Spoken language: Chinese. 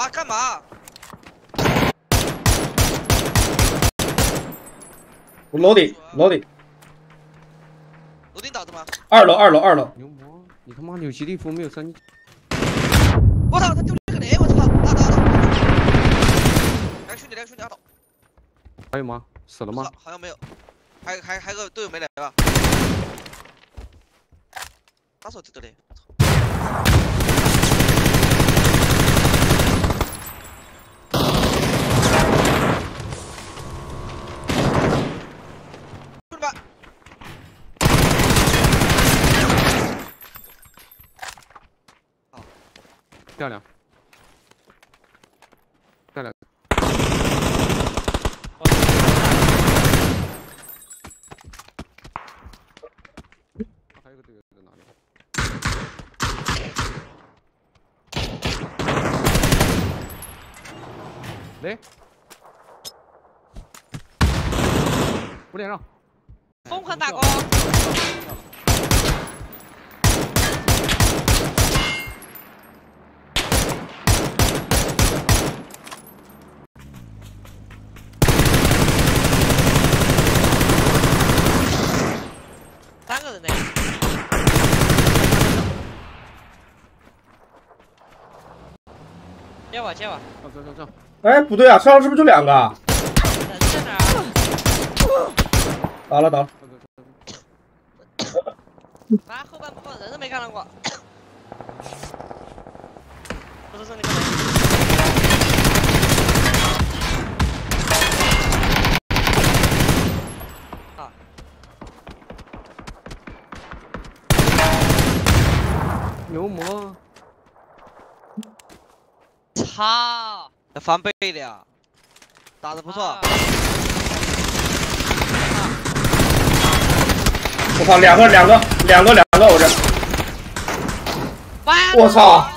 啊？干嘛？ 我楼顶，楼顶倒的吗？ 二楼。 牛魔，你他妈有极地符没有升级？ 我操，他丢了个雷！我操，打！两个兄弟打倒。 还有吗？死了吗？ 好像没有，还有个队友没来吧？打手丢的雷！我操！兄弟们！好， 漂亮，漂亮。还有个队友在哪里？雷！5点上， 疯狂打工。3个人呢。接我。 上。 哎，不对啊，车上是不是就2个？ 人在哪儿？ 打了。 妈，后半部分人都没看到过。不是那个。啊！ 牛魔！ 操！ 翻倍的呀，打得不错。 我操，两个，我这，我操！